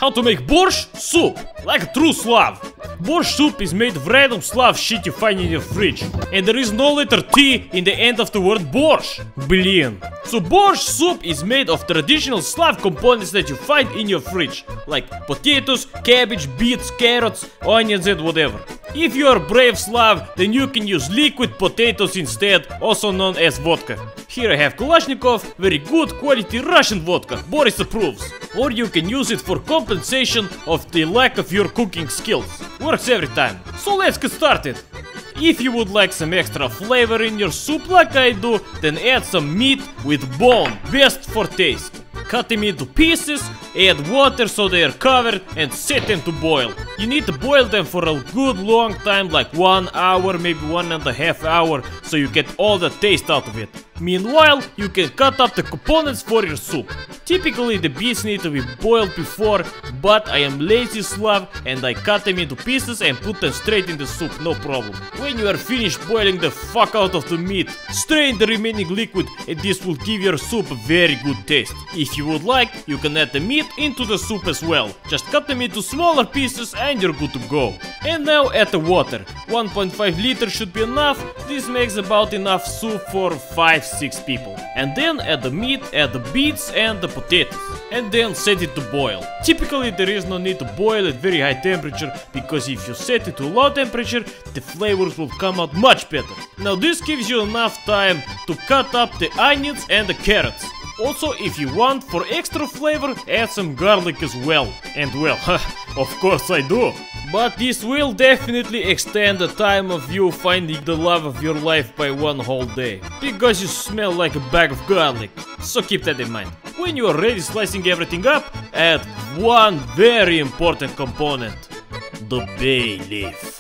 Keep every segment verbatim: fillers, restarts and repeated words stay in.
How to make borscht soup, like a true Slav. Borscht soup is made of random Slav shit you find in your fridge. And there is no letter T in the end of the word borscht. Блин. So borscht soup is made of traditional Slav components that you find in your fridge. Like potatoes, cabbage, beets, carrots, onions and whatever. If you are a brave Slav, then you can use liquid potatoes instead, also known as vodka. Here I have Kalashnikov, very good quality Russian vodka, Boris approves. Or you can use it for compensation of the lack of your cooking skills. Works every time. So let's get started. If you would like some extra flavor in your soup like I do, then add some meat with bone, best for taste. Cut them into pieces, add water so they are covered and set them to boil. You need to boil them for a good long time, like one hour, maybe one and a half hour, so you get all the taste out of it. Meanwhile, you can cut up the components for your soup. Typically the beets need to be boiled before, but I am lazy Slav and I cut them into pieces and put them straight in the soup, no problem. When you are finished boiling the fuck out of the meat, strain the remaining liquid and this will give your soup a very good taste. If you would like, you can add the meat into the soup as well. Just cut them into smaller pieces and you're good to go. And now add the water. one point five liters should be enough. This makes about enough soup for five six people. And then add the meat, add the beets and the potatoes. And then set it to boil. Typically there is no need to boil at very high temperature, because if you set it to low temperature, the flavors will come out much better. Now this gives you enough time to cut up the onions and the carrots. Also, if you want for extra flavor, add some garlic as well. And well, of course I do. But this will definitely extend the time of you finding the love of your life by one whole day. Because you smell like a bag of garlic. So keep that in mind. When you are ready slicing everything up, add one very important component. The bay leaf.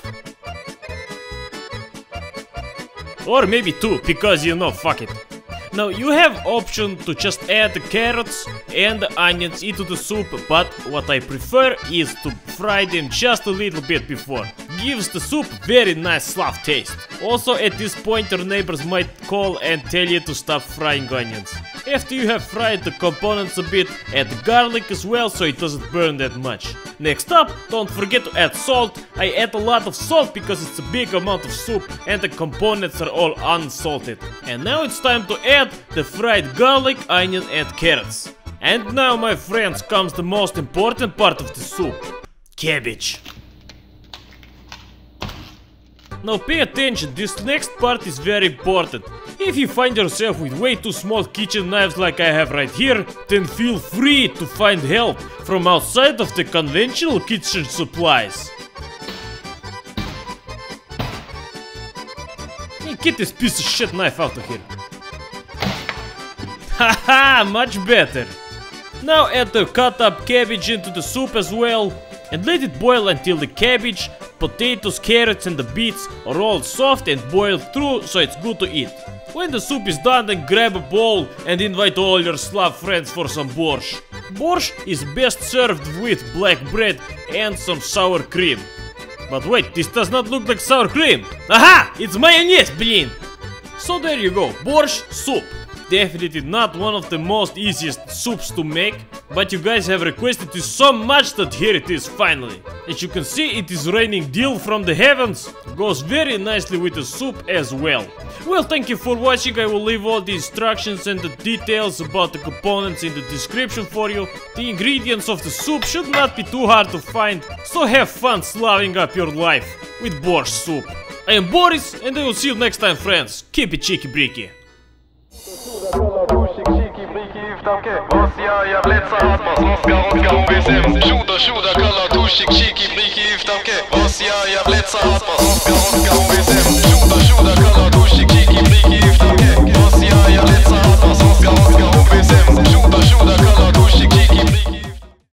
Or maybe two, because you know, fuck it. Now you have option to just add the carrots and the onions into the soup, but what I prefer is to fry them just a little bit before. Gives the soup very nice Slav taste. Also at this point your neighbors might call and tell you to stop frying onions. After you have fried the components a bit, add the garlic as well so it doesn't burn that much. Next up, don't forget to add salt. I add a lot of salt because it's a big amount of soup and the components are all unsalted. And now it's time to add the fried garlic, onion and carrots. And now, my friends, comes the most important part of the soup. Cabbage. Now pay attention, this next part is very important. If you find yourself with way too small kitchen knives like I have right here, then feel free to find help from outside of the conventional kitchen supplies. Hey, get this piece of shit knife out of here. Haha, much better. Now add the cut up cabbage into the soup as well and let it boil until the cabbage, potatoes, carrots and the beets are all soft and boiled through, so it's good to eat. When the soup is done, then grab a bowl and invite all your Slav friends for some borscht. Borscht is best served with black bread and some sour cream. But wait, this does not look like sour cream. Aha! It's mayonnaise, blin! So there you go, borscht soup. Definitely not one of the most easiest soups to make, but you guys have requested this so much that here it is finally. As you can see, it is raining dill from the heavens. Goes very nicely with the soup as well. Well, thank you for watching. I will leave all the instructions and the details about the components in the description for you. The ingredients of the soup should not be too hard to find, so have fun slaving up your life with borscht soup. I am Boris and I will see you next time, friends. Keep it cheeky breaky. Rosja, jag blitzar att man snoskar, rockar och V S M. Tjoda, tjoda, kalla tuschik, kiki, briki, iftamke. Rosja, jag blitzar att man snoskar, rockar och V S M.